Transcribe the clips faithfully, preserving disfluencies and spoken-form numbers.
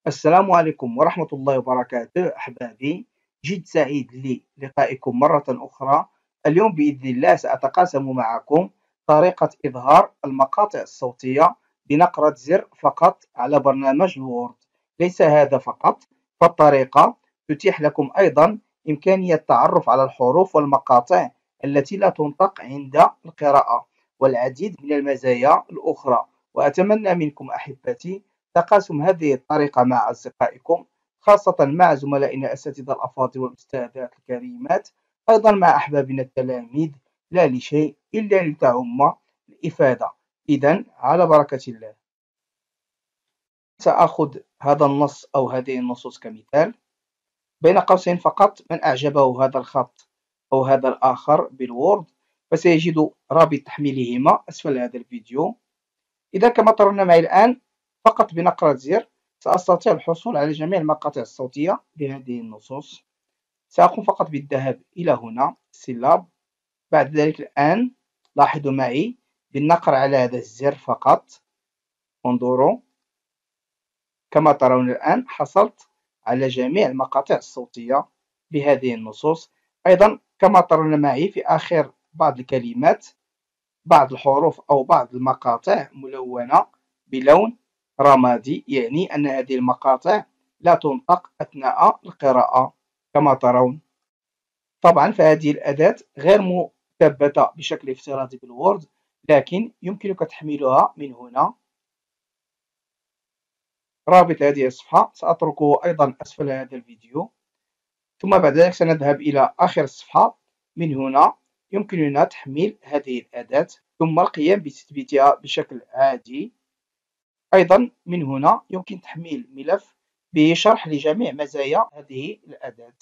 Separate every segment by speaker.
Speaker 1: السلام عليكم ورحمة الله وبركاته أحبابي. جد سعيد للقائكم مرة أخرى. اليوم بإذن الله سأتقاسم معكم طريقة إظهار المقاطع الصوتية بنقرة زر فقط على برنامج الوورد. ليس هذا فقط، فالطريقة تتيح لكم أيضا إمكانية التعرف على الحروف والمقاطع التي لا تنطق عند القراءة والعديد من المزايا الأخرى. وأتمنى منكم أحبتي تقاسم هذه الطريقة مع أصدقائكم، خاصة مع زملائنا الأساتذة الأفاضل والأستاذات الكريمات، أيضا مع أحبابنا التلاميذ، لا لشيء إلا لتعم الإفادة. إذن على بركة الله. سأخذ هذا النص أو هذه النصوص كمثال، بين قوسين فقط: من أعجبه هذا الخط أو هذا الآخر بالوورد فسيجد رابط تحميلهما أسفل هذا الفيديو. إذا كما ترون معي الآن، فقط بنقرة زر سأستطيع الحصول على جميع المقاطع الصوتية لهذه النصوص. سأقوم فقط بالذهاب إلى هنا سيلاب. بعد ذلك الآن لاحظوا معي بالنقر على هذا الزر فقط. انظروا كما ترون الآن حصلت على جميع المقاطع الصوتية بهذه النصوص. أيضا كما ترون معي في آخر بعض الكلمات بعض الحروف أو بعض المقاطع ملونة بلون رمادي، يعني أن هذه المقاطع لا تنطق أثناء القراءة كما ترون. طبعا فهذه الأداة غير مثبتة بشكل افتراضي بالوورد، لكن يمكنك تحميلها من هنا. رابط هذه الصفحة سأتركه أيضا أسفل هذا الفيديو. ثم بعد ذلك سنذهب إلى آخر الصفحة. من هنا يمكننا تحميل هذه الأداة ثم القيام بتثبيتها بشكل عادي. أيضا من هنا يمكن تحميل ملف به شرح لجميع مزايا هذه الأداة.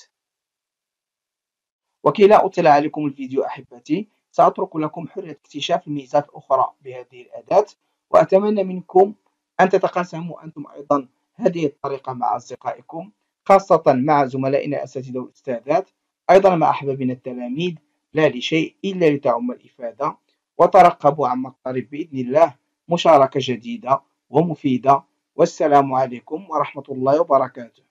Speaker 1: وكي لا أطيل عليكم الفيديو أحبتي، سأترك لكم حرية اكتشاف الميزات الأخرى بهذه الأداة، وأتمنى منكم أن تتقاسموا أنتم أيضا هذه الطريقة مع أصدقائكم، خاصة مع زملائنا الأساتذة والأستاذات، أيضا مع أحبابنا التلاميذ، لا لشيء إلا لتعم الإفادة. وترقبوا عما قريب بإذن الله مشاركة جديدة ومفيدة. والسلام عليكم ورحمة الله وبركاته.